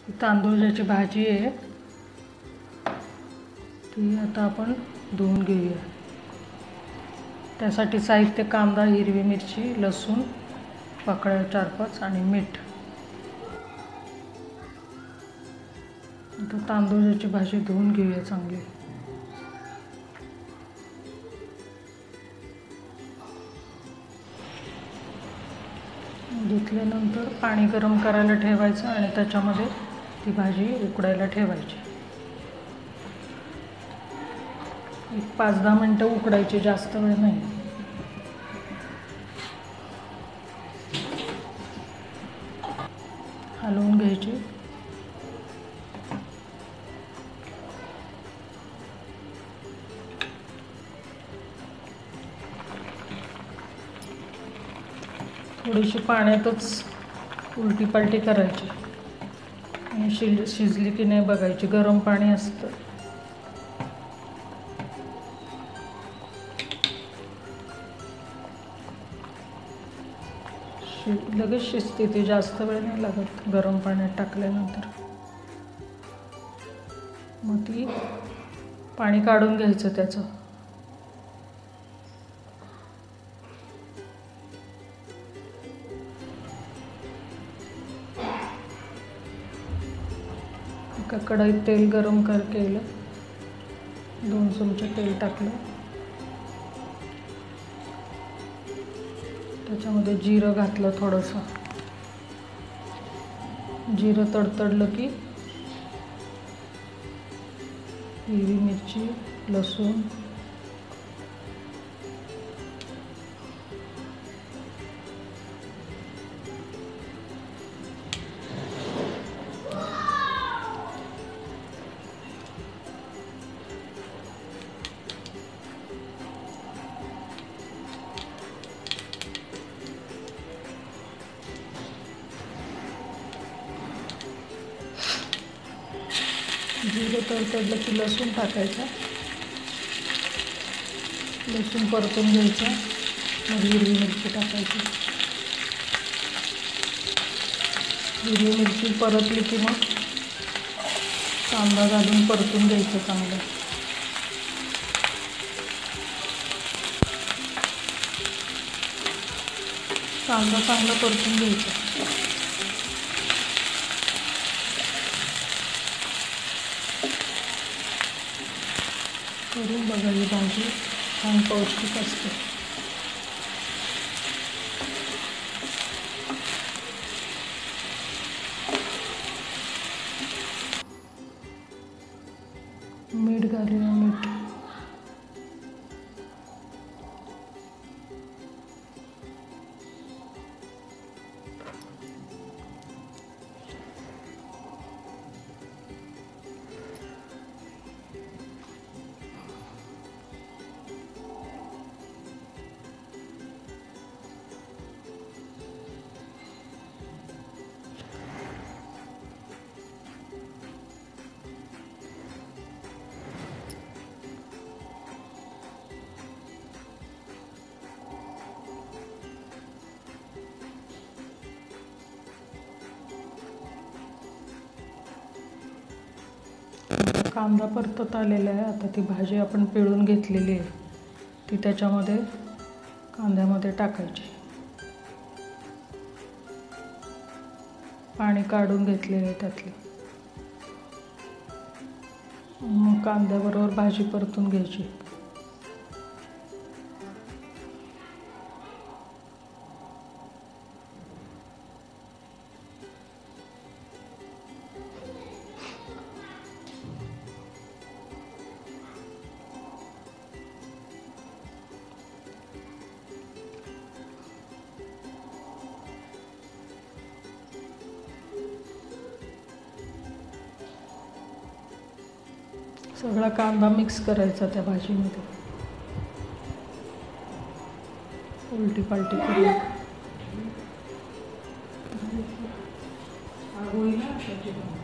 तांदूळाची भाजी आहे ती आता आपण धुवून घेऊया। त्यासाठी साहित्य: कांदा, हिरवी मिरची, लसूण पाकळ्या 4-5 आणि मीठ। आता तांदूळाची भाजी धुवून घेऊया चांगली। धुतल्यानंतर पाणी गरम करायला ठेवायचं आणि त्याच्यामध्ये ती भाजी उकडायला ठेवायची। 5-10 मिनिटं उकडायची, जास्त वेळ नाही। हलवून घ्यायची। थोडीशी पाण्यातच उलटी पालटी करायची आणि शिजली की नाही बघायची। गरम पाणी असतं। लगेच शिजते ती, जास्त वेळ नाही लागत गरम पाण्यात टाकल्यानंतर। मग ती पाणी काढून घ्यायचं त्याचं। एका कढईत तेल गरम केलं, 2 चमचे तेल टाकलं, त्याच्यामध्ये जिरं घातलं थोडंसं। जिरं तडतडलं की हिरवी मिरची, लसूण, जिरं तडतडलं की लसूण टाकायचं। लसूण परतून घ्यायचं, मग हिरवी मिरची टाकायची। हिरवी मिरची परतली की मग कांदा घालून परतून घ्यायचं चांगलं। कांदा चांगला परतून घ्यायचा। करून बघा, ही भाजी छान पौष्टिक असते। मीठ घालूया, मीठ। कांदा परतत आलेला आहे। आता ती भाजी आपण पिळून घेतलेली आहे ती त्याच्यामध्ये कांद्यामध्ये टाकायची। पाणी काढून घेतलेलं आहे त्यातलं। मग कांद्याबरोबर भाजी परतून घ्यायची। सगळा कांदा मिक्स करायचा त्या भाजीमध्ये, उलटी पालटी करून।